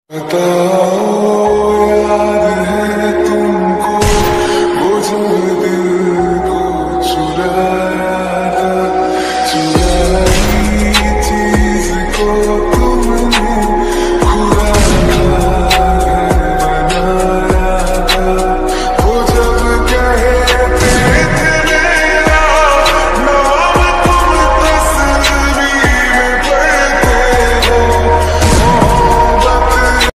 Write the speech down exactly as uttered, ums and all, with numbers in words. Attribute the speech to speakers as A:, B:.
A: बताओ याद है तुमको वो जो दिल को चुरा